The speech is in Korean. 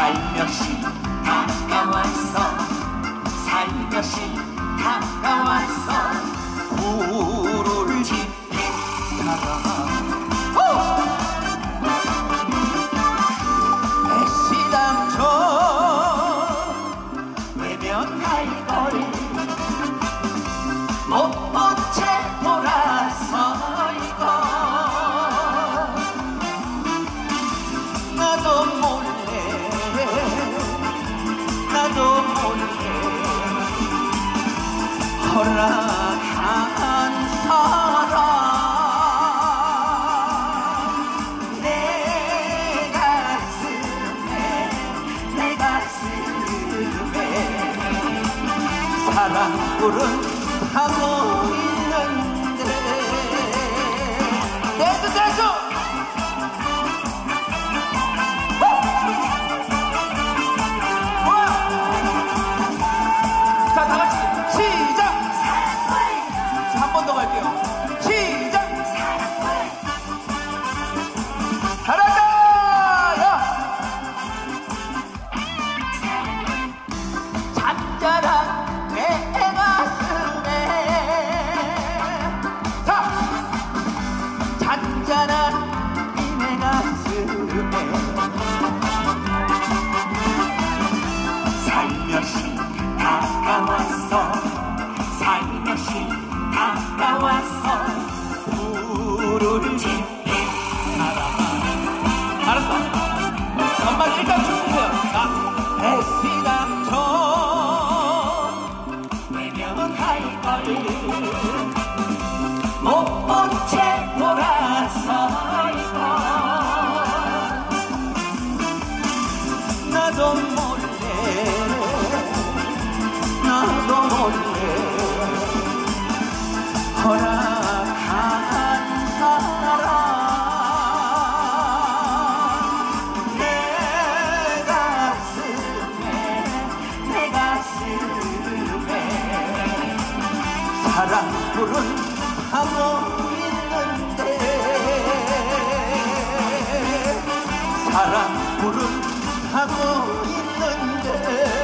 살며시 다가왔어 살며시 다가왔어 불을 지핀 사랑 애시당초 외면할 걸 못 본 채 돌아서이고 나도 몰래 허락한 사람 내 가슴에 사랑불은 타고 있는데 댄스 자 다같이 시작 한 번 더 갈게요 시작 잘한다 야 잔잔한 내 가슴에 자 잔잔한 이 내 가슴에 살며시 다가왔어 살며시 다가왔어 불을 지핀 사람 알았어 엄마 일단 춤추세요 자 애시당초 외면할 걸 못 본 채 돌아서이고 나도 몰래 허락한 사람 내 가슴에 사랑불은 타고 있는데 사랑불은 타고 있는데